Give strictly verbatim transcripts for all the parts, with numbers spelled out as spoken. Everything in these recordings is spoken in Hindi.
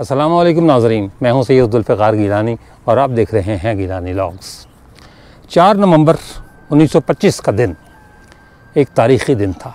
अस्सलाम वालेकुम नाज़रीन, मैं हूं सैयद जुल्फ़िकार गिलानी और आप देख रहे हैं गिलानी व्लॉग्स। चार नवंबर उन्नीस सौ पच्चीस का दिन एक तारीख़ी दिन था।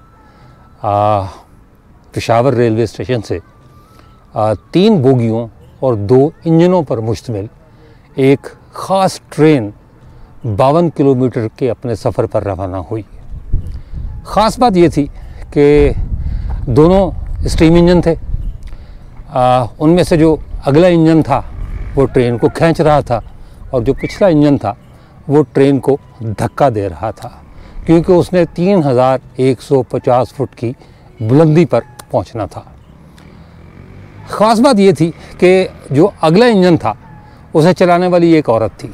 पेशावर रेलवे स्टेशन से आ, तीन बोगियों और दो इंजनों पर मुश्तमिल एक ख़ास ट्रेन बावन किलोमीटर के अपने सफ़र पर रवाना हुई। ख़ास बात ये थी कि दोनों स्टीम इंजन थे। उनमें से जो अगला इंजन था वो ट्रेन को खींच रहा था और जो पिछला इंजन था वो ट्रेन को धक्का दे रहा था, क्योंकि उसने तीन हज़ार एक सौ पचास फुट की बुलंदी पर पहुंचना था। ख़ास बात ये थी कि जो अगला इंजन था उसे चलाने वाली एक औरत थी,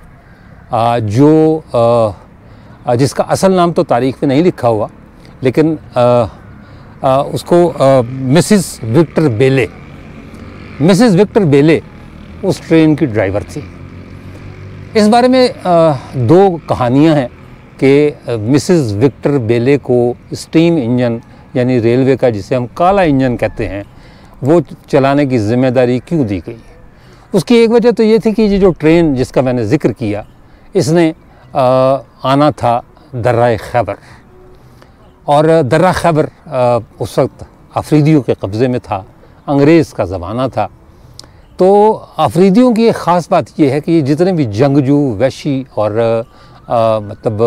जो जिसका असल नाम तो तारीख़ पे नहीं लिखा हुआ, लेकिन आ, आ, उसको Mrs Victor Belle Mrs Victor Belle उस ट्रेन की ड्राइवर थी। इस बारे में आ, दो कहानियां हैं कि मिसिस विक्टर बेले को स्टीम इंजन यानी रेलवे का जिसे हम काला इंजन कहते हैं वो चलाने की ज़िम्मेदारी क्यों दी गई। उसकी एक वजह तो ये थी कि ये जो ट्रेन जिसका मैंने ज़िक्र किया इसने आ, आना था दर्रा खैबर, और दर्रा खैबर उस वक्त अफरीदियों के कब्ज़े में था, अंग्रेज़ का ज़माना था। तो अफरीदियों की एक ख़ास बात यह है कि ये जितने भी जंगजू, वैशी और आ, मतलब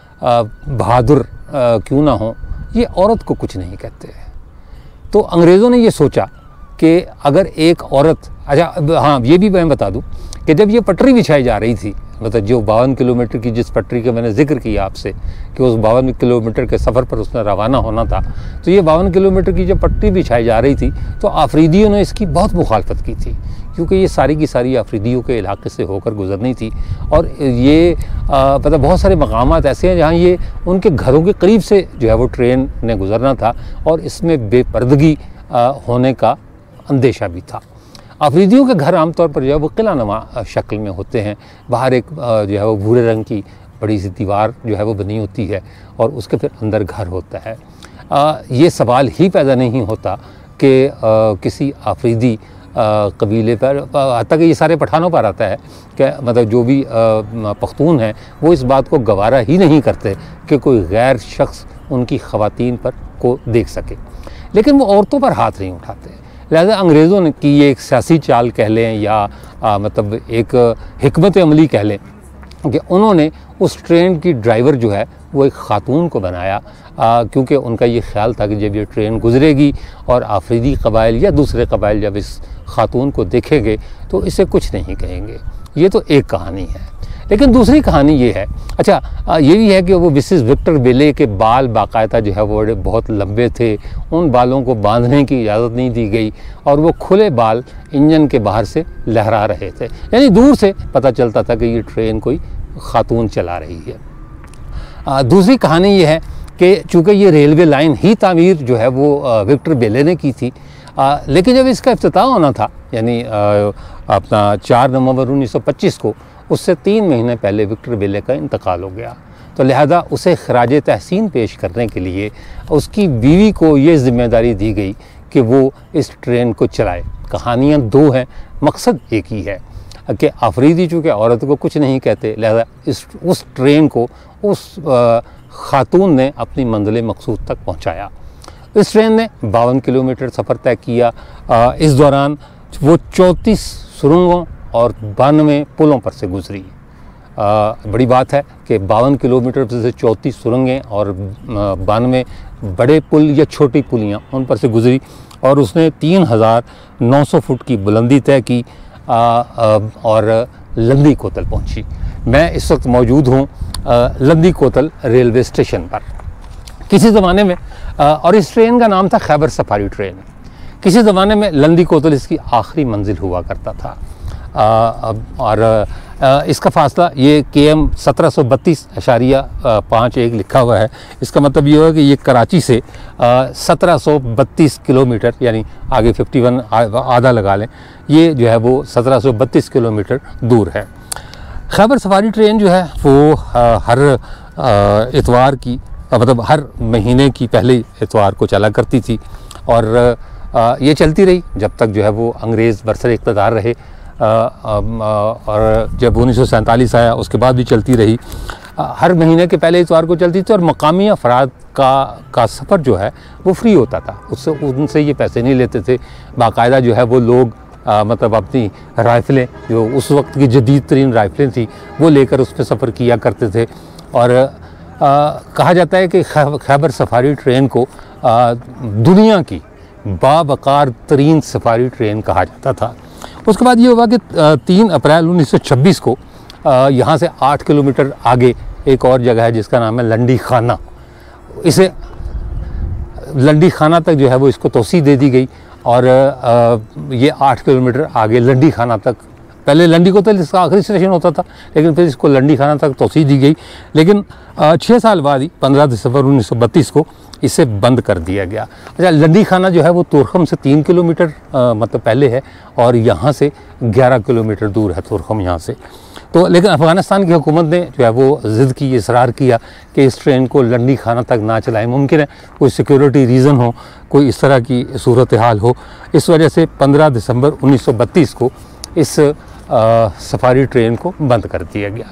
बहादुर क्यों ना हो, ये औरत को कुछ नहीं कहते। तो अंग्रेज़ों ने ये सोचा कि अगर एक औरत, अच्छा हाँ ये भी मैं बता दूं कि जब ये पटरी बिछाई जा रही थी, मतलब जो बावन किलोमीटर की जिस पटरी का मैंने जिक्र किया आपसे कि उस बावन किलोमीटर के सफ़र पर उसने रवाना होना था, तो ये बावन किलोमीटर की जब पटरी बिछाई जा रही थी तो अफरीदियों ने इसकी बहुत मुखालफत की थी, क्योंकि ये सारी की सारी अफरीदियों के इलाके से होकर गुजरनी थी। और ये मतलब बहुत सारे मकामात ऐसे हैं जहाँ ये उनके घरों के करीब से जो है वो ट्रेन ने गुजरना था, और इसमें बेपर्दगी होने का अंदेशा भी था। अफरीदियों के घर आमतौर पर जो है वो किला नुमा शक्ल में होते हैं। बाहर एक जो है वो भूरे रंग की बड़ी सी दीवार जो है वो बनी होती है और उसके फिर अंदर घर होता है। आ, ये सवाल ही पैदा नहीं होता कि किसी अफरीदी कबीले पर, हत्ता कि ये सारे पठानों पर आता है कि मतलब जो भी पख्तून हैं वो इस बात को गवारा ही नहीं करते कि कोई गैर शख्स उनकी ख़वातीन पर को देख सके, लेकिन वो औरतों पर हाथ नहीं उठाते। लिहाजा अंग्रेज़ों ने की ये एक सियासी चाल कह लें या आ, मतलब एक हिकमत अमली कह लें कि उन्होंने उस ट्रेन की ड्राइवर जो है वो एक ख़ातून को बनाया, आ, क्योंकि उनका ये ख्याल था कि जब ये ट्रेन गुजरेगी और अफरीदी कबाइल या दूसरे कबाइल जब इस ख़ातून को देखेंगे तो इसे कुछ नहीं कहेंगे। ये तो एक कहानी है, लेकिन दूसरी कहानी ये है, अच्छा ये भी है कि वो मिसिस विक्टर बेले के बाल बाकायदा जो है वो बहुत लंबे थे, उन बालों को बांधने की इजाज़त नहीं दी गई और वो खुले बाल इंजन के बाहर से लहरा रहे थे, यानी दूर से पता चलता था कि ये ट्रेन कोई ख़ातून चला रही है। आ, दूसरी कहानी ये है कि चूँकि ये रेलवे लाइन ही तामीर जो है वो विक्टर बेले ने की थी, आ, लेकिन जब इसका इफ्तिताह होना था यानी अपना चार नवंबर उन्नीस सौ पच्चीस को, उससे तीन महीने पहले विक्टर बेले का इंतकाल हो गया। तो लिहाजा उसे खराज तहसीन पेश करने के लिए उसकी बीवी को ये ज़िम्मेदारी दी गई कि वो इस ट्रेन को चलाए। कहानियाँ दो हैं, मकसद एक ही है कि अफरीदी चूँकि औरत को कुछ नहीं कहते, लिहाजा इस उस ट्रेन को उस ख़ातून ने अपनी मंजिल मकसूद तक पहुँचाया। इस ट्रेन ने बावन किलोमीटर सफ़र तय किया। आ, इस दौरान वो चौंतीस सुरंगों और बानवे पुलों पर से गुजरी। आ, बड़ी बात है कि बावन किलोमीटर से चौंतीस सुरंगें और बानवे बड़े पुल या छोटी पुलियाँ उन पर से गुजरी और उसने तीन हज़ार नौ सौ फुट की बुलंदी तय की आ, आ, और लंदी कोतल पहुँची। मैं इस वक्त मौजूद हूँ लंदी कोतल रेलवे स्टेशन पर। किसी ज़माने में आ, और इस ट्रेन का नाम था खैबर सफारी ट्रेन। किसी ज़माने में लंदी कोतल इसकी आखिरी मंजिल हुआ करता था। आ, और आ, इसका फासला ये के एम सत्रह सौ बत्तीस अशारिया पाँच एक लिखा हुआ है। इसका मतलब ये हुआ कि ये कराची से सत्रह सौ बत्तीस किलोमीटर यानी आगे इक्यावन आधा लगा लें, ये जो है वो सत्रह सौ बत्तीस किलोमीटर दूर है। खैबर सफारी ट्रेन जो है वो आ, हर इतवार की मतलब हर महीने की पहले इतवार को चला करती थी और आ, ये चलती रही जब तक जो है वो अंग्रेज़ बरसर इक़्तिदार रहे। आ, आ, और जब उन्नीस सौ सैंतालीस आया उसके बाद भी चलती रही। आ, हर महीने के पहले इतवार को चलती थी और मकामी अफराद का का सफ़र जो है वो फ्री होता था, उससे उनसे ये पैसे नहीं लेते थे। बाकायदा जो है वो लोग आ, मतलब अपनी राइफ़लें, जो उस वक्त की जदीद तरीन राइफ़लें थी, वो लेकर उस पर सफ़र किया करते थे। और आ, कहा जाता है कि खैबर सफारी ट्रेन को आ, दुनिया की बावकार तरीन सफारी ट्रेन कहा जाता था। उसके बाद ये हुआ कि तीन अप्रैल उन्नीस सौ छब्बीस को यहाँ से आठ किलोमीटर आगे एक और जगह है जिसका नाम है लंडी खाना। इसे लंडी खाना तक जो है वो इसको तोसी दे दी गई और आ, ये आठ किलोमीटर आगे लंडी खाना तक, पहले लंडी को तो इसका आखिरी स्टेशन होता था लेकिन फिर इसको लंडी खाना तक तोसी दी गई। लेकिन छः साल बाद ही पंद्रह दिसंबर उन्नीस सौ बत्तीस को इसे बंद कर दिया गया। अच्छा, लंडी खाना जो है वो तुरखम से तीन किलोमीटर आ, मतलब पहले है और यहाँ से ग्यारह किलोमीटर दूर है तुरखम यहाँ से। तो लेकिन अफ़गानिस्तान की हुकूमत ने जो है वो ज़िद की, इसरार किया कि इस ट्रेन को लंडी खाना तक ना चलाएं। मुमकिन है कोई सिक्योरिटी रीज़न हो, कोई इस तरह की सूरत हाल हो, इस वजह से पंद्रह दिसंबर उन्नीस सौ बत्तीस को इस आ, सफारी ट्रेन को बंद कर दिया गया।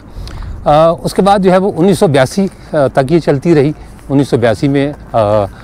आ, उसके बाद जो है वो उन्नीस सौ बयासी तक ये चलती रही। उन्नीस सौ बयासी में आ,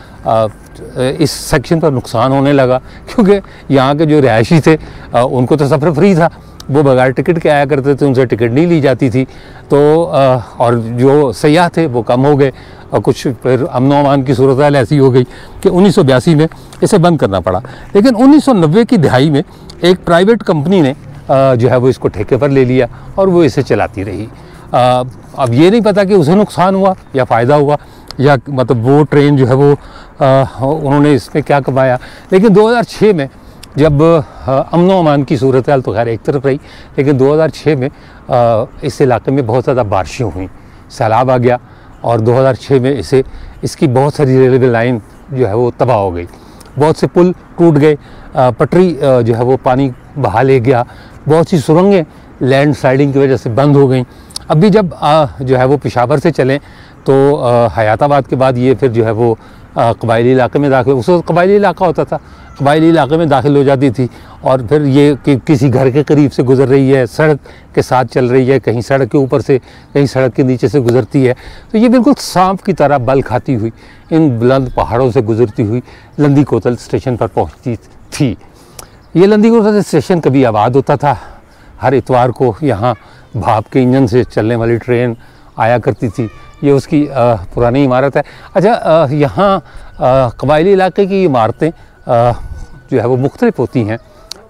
आ, इस सेक्शन पर नुकसान होने लगा क्योंकि यहाँ के जो रिहायशी थे आ, उनको तो सफ़र फ्री था, वो बगैर टिकट के आया करते थे, उनसे टिकट नहीं ली जाती थी। तो आ, और जो सयाह थे वो कम हो गए और कुछ फिर अमन अमान की सूरत हाल ऐसी हो गई कि उन्नीस सौ बयासी में इसे बंद करना पड़ा। लेकिन उन्नीस सौ नब्बे की दिहाई में एक प्राइवेट कंपनी ने आ, जो है वो इसको ठेके पर ले लिया और वो इसे चलाती रही। आ, अब ये नहीं पता कि उसे नुकसान हुआ या फ़ायदा हुआ या मतलब वो ट्रेन जो है वो आ, उन्होंने इसमें क्या कमाया। लेकिन दो हज़ार छह में जब अमन अमान की सूरत हाल तो खैर एक तरफ रही, लेकिन दो हज़ार छह में आ, इस इलाके में बहुत ज़्यादा बारिशें हुई, सैलाब आ गया और दो हज़ार छह में इसे इसकी बहुत सारी रेलवे लाइन जो है वो तबाह हो गई, बहुत से पुल टूट गए, पटरी जो है वो पानी बहा ले गया, बहुत सी सुरंगें लैंड स्लाइडिंग की वजह से बंद हो गई। अभी जब आ, जो है वो पेशावर से चलें तो आ, हयाताबाद के बाद ये फिर जो है वो कबायली इलाके में दाखिल, उस वक्त कबायली इलाका होता था, कबायली इलाके में दाखिल हो जाती थी और फिर ये कि किसी घर के करीब से गुज़र रही है, सड़क के साथ चल रही है, कहीं सड़क के ऊपर से, कहीं सड़क के नीचे से गुज़रती है। तो ये बिल्कुल सांप की तरह बल खाती हुई इन बुलंद पहाड़ों से गुज़रती हुई लंदी कोतल स्टेशन पर पहुँचती थी। ये लंदी कोतल स्टेशन कभी आबाद होता था, हर इतवार को यहाँ भाप के इंजन से चलने वाली ट्रेन आया करती थी। ये उसकी आ, पुरानी इमारत है। अच्छा, यहाँ कबायली इलाके की इमारतें जो है वो मुख्तलिफ होती हैं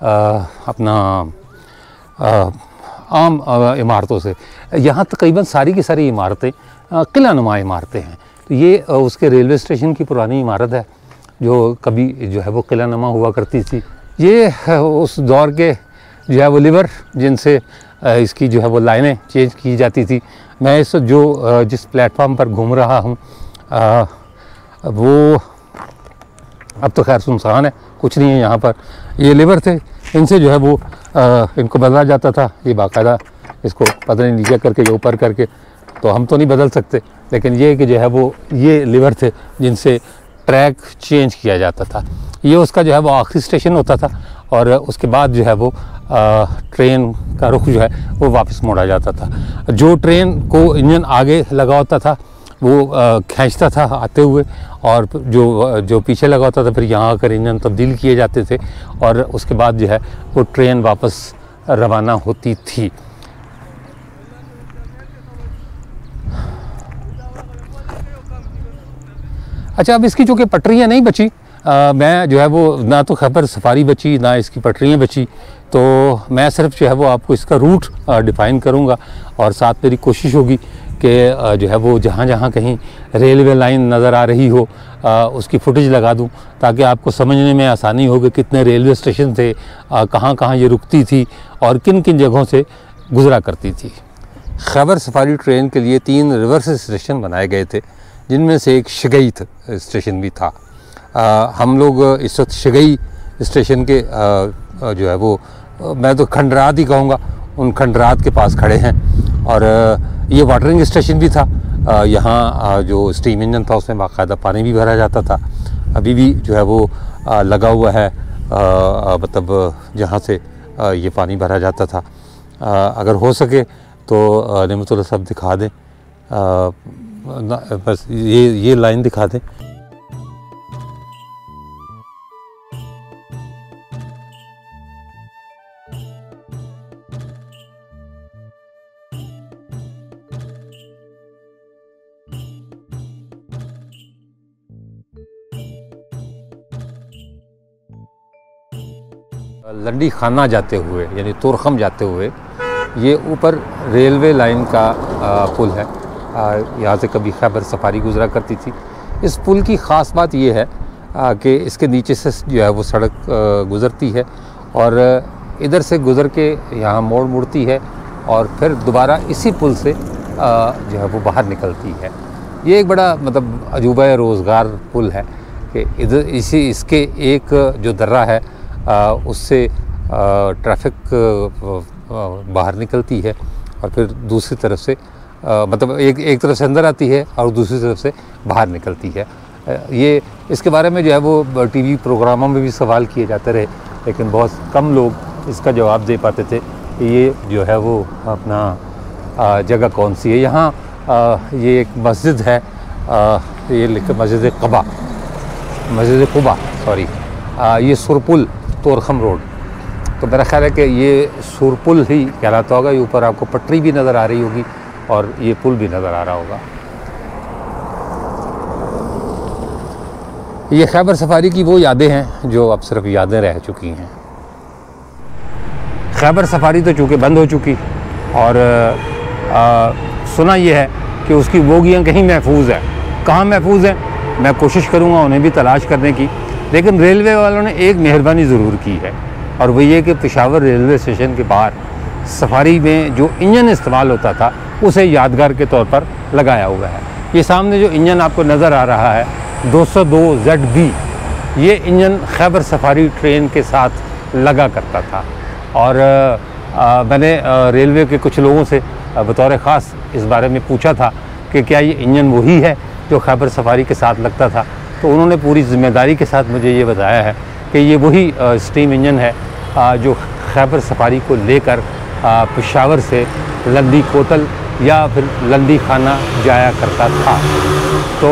अपना आ, आम इमारतों से। यहाँ तकरीबन सारी की सारी इमारतें किला नुमा इमारतें हैं। तो ये आ, उसके रेलवे स्टेशन की पुरानी इमारत है जो कभी जो है वो किला नुमा हुआ करती थी। ये उस दौर के जो है वो लिवर जिनसे इसकी जो है वो लाइनें चेंज की जाती थी। मैं इस जो जिस प्लेटफॉर्म पर घूम रहा हूँ वो अब तो खैर सुनसान है, कुछ नहीं है यहाँ पर। ये लिवर थे, इनसे जो है वो आ, इनको बदला जाता था। ये बाकायदा इसको पता नहीं नीचे करके या ऊपर करके, तो हम तो नहीं बदल सकते, लेकिन ये कि जो है वो ये लिवर थे जिनसे ट्रैक चेंज किया जाता था। ये उसका जो है वो आखिरी स्टेशन होता था और उसके बाद जो है वो आ, ट्रेन का रुख जो है वो वापस मोड़ा जाता था। जो ट्रेन को इंजन आगे लगा होता था वो खींचता था आते हुए और जो जो पीछे लगा होता था फिर यहाँ आकर इंजन तब्दील किए जाते थे और उसके बाद जो है वो ट्रेन वापस रवाना होती थी। अच्छा, अब इसकी चूँकि पटरियाँ नहीं बची, आ, मैं जो है वो ना तो खैबर सफारी बची ना इसकी पटरियाँ बची, तो मैं सिर्फ जो है वो आपको इसका रूट डिफ़ाइन करूँगा और साथ मेरी कोशिश होगी कि जो है वो जहाँ जहाँ कहीं रेलवे लाइन नज़र आ रही हो आ, उसकी फुटेज लगा दूँ ताकि आपको समझने में आसानी हो कि कितने रेलवे स्टेशन थे, कहाँ कहाँ ये रुकती थी और किन किन जगहों से गुज़रा करती थी। खैबर सफारी ट्रेन के लिए तीन रिवर्स स्टेशन बनाए गए थे जिनमें से एक शगई स्टेशन भी था। आ, हम लोग इस वक्त शगई स्टेशन के आ, जो है वो आ, मैं तो खंडरात ही कहूँगा, उन खंडरात के पास खड़े हैं और ये वाटरिंग स्टेशन भी था। यहाँ जो स्टीम इंजन था उसमें बाकायदा पानी भी भरा जाता था। अभी भी जो है वो आ, लगा हुआ है, मतलब जहाँ से आ, ये पानी भरा जाता था। आ, अगर हो सके तो नेमतुल्लाह साहब दिखा दें, आ, बस ये ये लाइन दिखा दें। लंडी खाना जाते हुए यानी तोरखम जाते हुए ये ऊपर रेलवे लाइन का आ, पुल है। यहाँ से कभी खैबर सफारी गुजरा करती थी। इस पुल की ख़ास बात ये है आ, कि इसके नीचे से जो है वो सड़क आ, गुज़रती है और इधर से गुज़र के यहाँ मोड़ मुड़ती है और फिर दोबारा इसी पुल से आ, जो है वो बाहर निकलती है। ये एक बड़ा मतलब अजूबा रोज़गार पुल है कि इधर इसी इसके एक जो दर्रा है आ, उससे ट्रैफिक बाहर निकलती है और फिर दूसरी तरफ से आ, मतलब एक एक तरफ से अंदर आती है और दूसरी तरफ से बाहर निकलती है। आ, ये इसके बारे में जो है वो टीवी प्रोग्रामों में भी सवाल किए जाते रहे, लेकिन बहुत कम लोग इसका जवाब दे पाते थे कि ये जो है वो अपना आ, जगह कौन सी है। यहाँ ये एक मस्जिद है, आ, ये लिखे मस्जिद क़बा, मस्जिद क़ुबा सॉरी, ये सुरपुल तोरखम रोड। तो मेरा ख्याल है कि ये सुरपुल ही कहलाता होगा। ये ऊपर आपको पटरी भी नज़र आ रही होगी और ये पुल भी नज़र आ रहा होगा। ये खैबर सफारी की वो यादें हैं जो अब सिर्फ यादें रह चुकी हैं। खैबर सफारी तो चूँकि बंद हो चुकी और आ, सुना ये है कि उसकी बोगियाँ कहीं महफूज है। कहाँ महफूज है मैं कोशिश करूँगा उन्हें भी तलाश करने की, लेकिन रेलवे वालों ने एक मेहरबानी ज़रूर की है और वो ये कि पेशावर रेलवे स्टेशन के बाहर सफारी में जो इंजन इस्तेमाल होता था उसे यादगार के तौर पर लगाया हुआ है। ये सामने जो इंजन आपको नज़र आ रहा है दो सौ दो ज़ेड बी, ये इंजन खैबर सफारी ट्रेन के साथ लगा करता था और आ, मैंने आ, रेलवे के कुछ लोगों से बतौर ख़ास इस बारे में पूछा था कि क्या ये इंजन वही है जो खैबर सफारी के साथ लगता था। तो उन्होंने पूरी ज़िम्मेदारी के साथ मुझे ये बताया है कि ये वही स्टीम इंजन है आ, जो खैबर सफारी को लेकर पेशावर से लंदी कोतल या फिर लंदी खाना जाया करता था। तो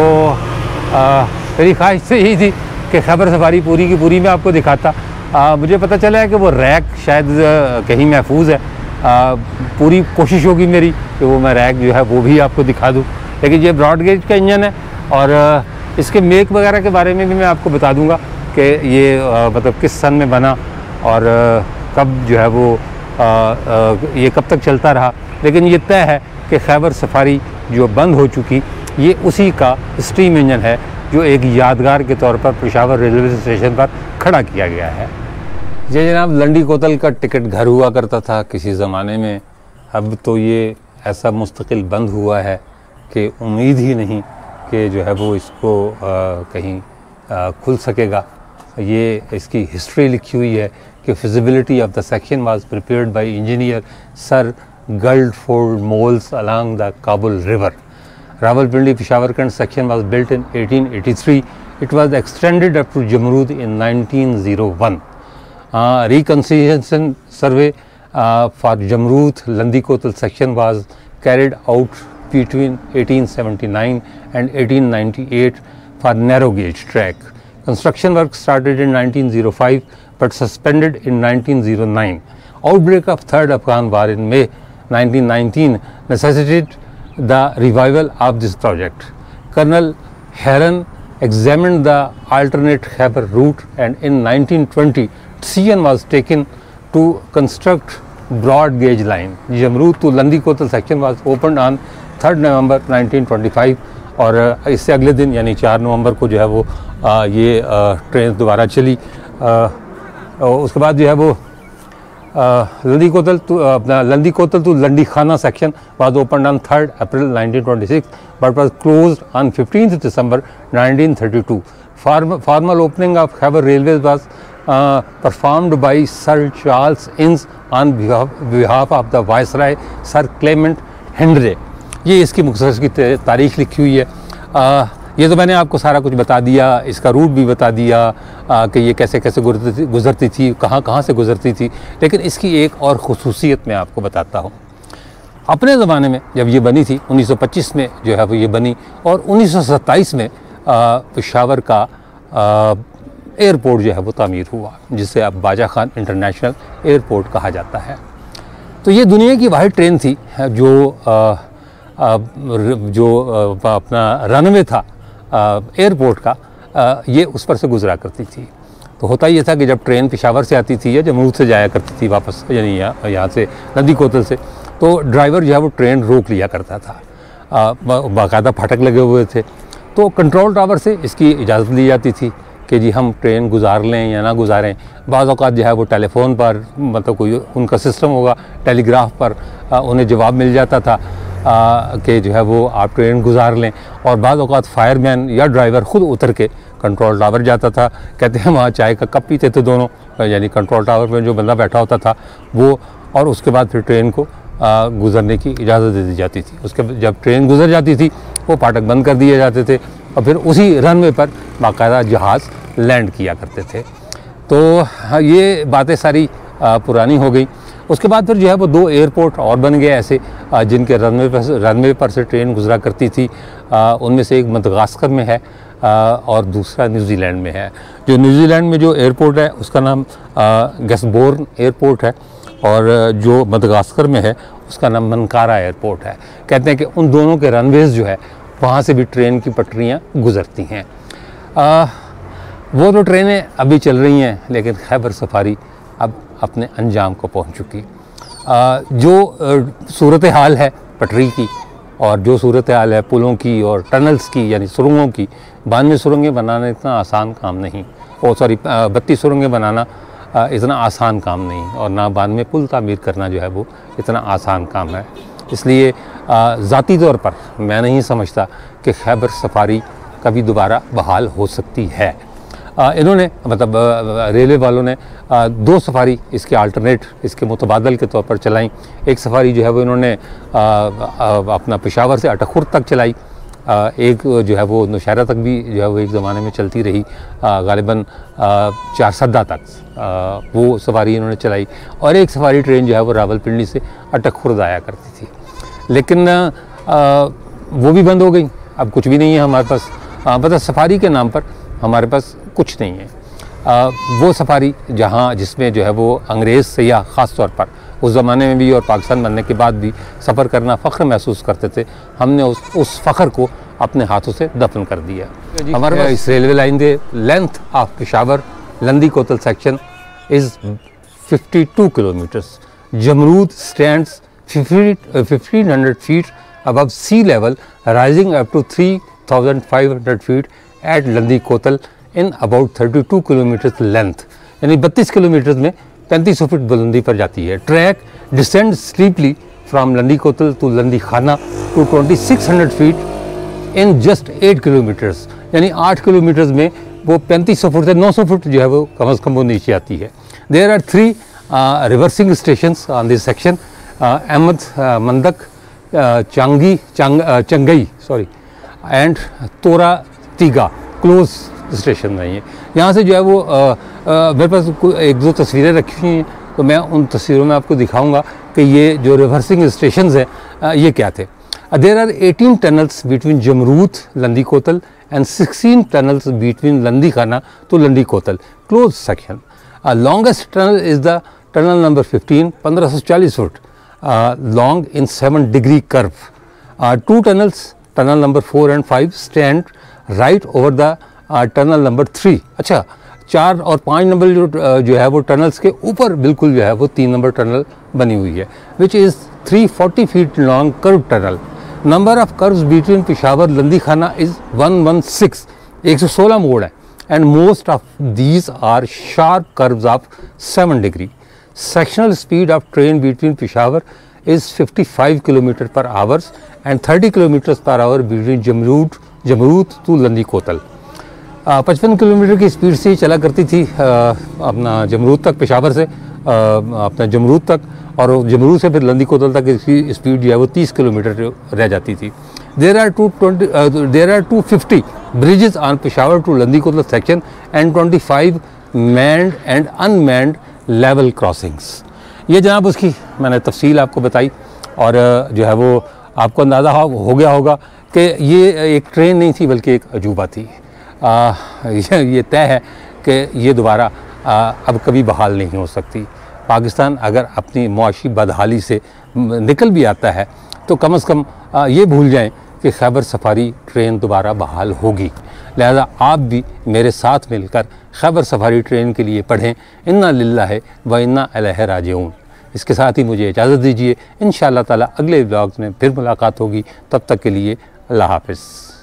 आ, मेरी ख्वाहिश से यही थी कि खैबर सफारी पूरी की पूरी मैं आपको दिखाता। आ, मुझे पता चला है कि वो रैक शायद कहीं महफूज है। आ, पूरी कोशिश होगी मेरी कि वो मैं रैक जो है वो भी आपको दिखा दूँ, लेकिन ये ब्रॉड गेज का इंजन है और इसके मेक वगैरह के बारे में भी मैं आपको बता दूंगा कि ये आ, मतलब किस सन में बना और आ, कब जो है वो आ, आ, ये कब तक चलता रहा। लेकिन ये तय है कि खैबर सफारी जो बंद हो चुकी ये उसी का स्टीम इंजन है जो एक यादगार के तौर पर पेशावर रेलवे स्टेशन पर खड़ा किया गया है। जी जनाब, लंडी कोतल का टिकट घर हुआ करता था किसी ज़माने में। अब तो ये ऐसा मुस्तकिल बंद हुआ है कि उम्मीद ही नहीं कि जो है वो इसको आ, कहीं आ, खुल सकेगा। ये इसकी हिस्ट्री लिखी हुई है कि feasibility of the section was prepared by engineer sir Guildford Moles along the Kabul river. Rawalpindi Peshawarkand section was built in eighteen eighty-three. It was extended up to Jamrud in nineteen oh one. Uh, reconciliation survey uh, for Jamrud Landi Kotal section was carried out between eighteen seventy-nine and eighteen ninety-eight for narrow gauge track. Construction work started in nineteen oh five but suspended in nineteen oh nine. Outbreak of Third Afghan War in May nineteen nineteen necessitated the revival of this project. Colonel Heron examined the alternate Khyber route and in nineteen twenty decision was taken to construct broad gauge line. Jamrud to Landi Kotal section was opened on third November nineteen twenty-five और इससे अगले दिन यानी चार नवंबर को जो है वो आ, ये आ, ट्रेन दोबारा चली। आ, उसके बाद जो है वो लंदी कोतल टू अपना लंदी Kotal to Landi Khana section was opened on third April nineteen twenty six but was closed on fifteenth December nineteen thirty two. Formal opening of Khyber Railways was uh, performed by Sir Charles Innes on behalf, behalf of the Viceroy Sir Clement Henry. ये इसकी मुख्तसर की तारीख लिखी हुई है. आ, ये तो मैंने आपको सारा कुछ बता दिया, इसका रूट भी बता दिया आ, कि ये कैसे कैसे गुजरती गुजरती थी, कहाँ कहाँ से गुजरती थी। लेकिन इसकी एक और ख़ुसूसियत मैं आपको बताता हूँ। अपने ज़माने में जब ये बनी थी उन्नीस सौ पच्चीस में जो है वो ये बनी, और उन्नीस सौ सत्ताईस में पेशावर का एयरपोर्ट जो है वो तामीर हुआ, जिसे अब बाजा खान इंटरनेशनल एयरपोर्ट कहा जाता है। तो ये दुनिया की वाहिद ट्रेन थी जो आ, आ, जो आ, अपना रनवे था एयरपोर्ट का, आ, ये उस पर से गुजरा करती थी। तो होता ये था कि जब ट्रेन पेशावर से आती थी या जमरूद से जाया करती थी वापस, यानी यहाँ यहाँ से नदी कोतल से, तो ड्राइवर जो है वो ट्रेन रोक लिया करता था। बाकायदा फाटक लगे हुए थे, तो कंट्रोल टावर से इसकी इजाज़त ली जाती थी कि जी हम ट्रेन गुजार लें या ना गुजारें। बाज़ औक़ात जो है वो टेलीफोन पर, मतलब कोई उनका सिस्टम होगा, टेलीग्राफ पर आ, उन्हें जवाब मिल जाता था कि जो है वो आप ट्रेन गुजार लें। और बाज़ औक़ात फायरमैन या ड्राइवर ख़ुद उतर के कंट्रोल टावर जाता था। कहते हैं वहाँ चाय का कप पीते थे दोनों, यानी कंट्रोल टावर में जो बंदा बैठा होता था वो, और उसके बाद फिर ट्रेन को गुज़रने की इजाज़त दे दी जाती थी। उसके जब ट्रेन गुज़र जाती थी वो फाटक बंद कर दिए जाते थे और फिर उसी रनवे पर बाकायदा जहाज़ लैंड किया करते थे। तो ये बातें सारी पुरानी हो गई। उसके बाद फिर जो है वो दो एयरपोर्ट और बन गए ऐसे जिनके रनवे पर रनवे पर से ट्रेन गुजरा करती थी। उनमें से एक मदगास्कर में है और दूसरा न्यूजीलैंड में है। जो न्यूजीलैंड में जो एयरपोर्ट है उसका नाम गैसबोर्न एयरपोर्ट है, और जो मदगास्कर में है उसका नाम मनकारा एयरपोर्ट है। कहते हैं कि उन दोनों के रनवेज़ जो है वहाँ से भी ट्रेन की पटरियाँ गुज़रती हैं। आ, वो तो ट्रेनें अभी चल रही हैं, लेकिन खैबर सफारी अब अपने अंजाम को पहुँच चुकी। आ, जो सूरत हाल है पटरी की, और जो सूरत हाल है पुलों की और टनल्स की, यानी सुरंगों की, बांध में सुरंगें बनाना इतना आसान काम नहीं, ओ सॉरी बत्ती सुरंगें बनाना इतना आसान काम नहीं, और ना बांध में पुल तामीर करना जो है वो इतना आसान काम है। इसलिए ज़ाती तौर पर मैं नहीं समझता कि खैबर सफारी कभी दोबारा बहाल हो सकती है। आ, इन्होंने मतलब रेलवे वालों ने आ, दो सफारी इसके अल्टरनेट, इसके मुतबादल के तौर पर चलाई। एक सफारी जो है वो इन्होंने आ, आ, अपना पेशावर से अटखुर तक चलाई, आ, एक जो है वो नौशहरा तक भी जो है वो एक ज़माने में चलती रही, गालिबन चार सद्दा तक आ, वो सवारी इन्होंने चलाई। और एक सवारी ट्रेन जो है वो रावलपिंडी से अटक खुर्द आया करती थी, लेकिन आ, वो भी बंद हो गई। अब कुछ भी नहीं है हमारे पास, मतलब सफारी के नाम पर हमारे पास कुछ नहीं है। आ, वो सफारी जहाँ जिसमें जो है वो अंग्रेज़ सयाह ख़ास तौर पर उस ज़माने में भी और पाकिस्तान बनने के बाद भी सफ़र करना फ़ख्र महसूस करते थे, हमने उस उस फ़ख्र को अपने हाथों से दफन कर दिया। हमारे पास इस रेलवे लाइन के length of Peshawar Landi Kotal section is fifty two kilometres. Jamrud stands fifteen hundred feet above sea level, rising up to three thousand five hundred feet at Landi Kotal in about thirty two kilometers length, यानी बत्तीस किलोमीटर में पैंतीस सौ फीट बुलंदी पर जाती है। Track descend steeply from Landi Kotal to Landi Khana to twenty six hundred feet in just eight kilometres, यानी आठ किलोमीटर में वो पैंतीस सौ फुट से नौ सौ फुट जो है वो कम अज़ कम वो नीचे आती है। There are three reversing station on this section, Ahmad Mandak, Changi Chang Changai sorry and Tora Tiga close station नहीं है। यहाँ से जो है वो आ, आ, मेरे पास एक दो तस्वीरें रखी हुई हैं, तो मैं उन तस्वीरों में आपको दिखाऊंगा कि ये जो रिवर्सिंग स्टेशंस हैं ये क्या थे। There are eighteen tunnels between Jamrud Landi Kotal and sixteen tunnels between Landi Khana to Landi Kotal close section. Longest tunnel is the tunnel number fifteen, पंद्रह सौ चालीस foot Uh, long in seven degree curve. Uh, two tunnels, tunnel number four and five stand right over the uh, tunnel number three. अच्छा, चार और पाँच नंबर जो जो है वो टनल्स के ऊपर बिल्कुल जो है वो तीन नंबर टनल बनी हुई है, which is three forty feet long curved tunnel. Number of curves between Peshawar लंदी खाना is one sixteen, एक सौ सोलह मोड़ है, and most of these are sharp curves of seven degree. Sectional speed of train between Peshawar is fifty-five kilometers per hour and thirty kilometers per hour between Jamrud Jamrud to लंदी कोतल। पचपन किलोमीटर की स्पीड से चला करती थी आ, अपना जमरूद तक, पेशावर से आ, अपना जमरूद तक, और जमरूद से फिर लंदी कोतल तक इसकी स्पीड जो है वो तीस किलोमीटर रह जाती थी। There are two twenty there are two fifty bridges on Peshawar to Landi Kotla section and twenty-five manned and unmanned level crossings। ये जनाब उसकी मैंने तफसील आपको बताई, और जो है वो आपको अंदाज़ा हो गया होगा कि ये एक ट्रेन नहीं थी बल्कि एक अजूबा थी। आ, ये, ये तय है कि ये दोबारा अब कभी बहाल नहीं हो सकती। पाकिस्तान अगर अपनी मुआशी बदहाली से निकल भी आता है तो कम से कम आ, ये भूल जाएं कि खैबर सफारी ट्रेन दोबारा बहाल होगी। लिहाजा आप भी मेरे साथ मिलकर खैबर सफारी ट्रेन के लिए पढ़ें इन्ना लिल्लाहि व इन्ना इलैहि राजिऊन। इसके साथ ही मुझे इजाज़त दीजिए, इंशाअल्लाह ताला अगले व्लॉग्स में फिर मुलाकात होगी। तब तक के लिए अल्लाह हाफ़िज़।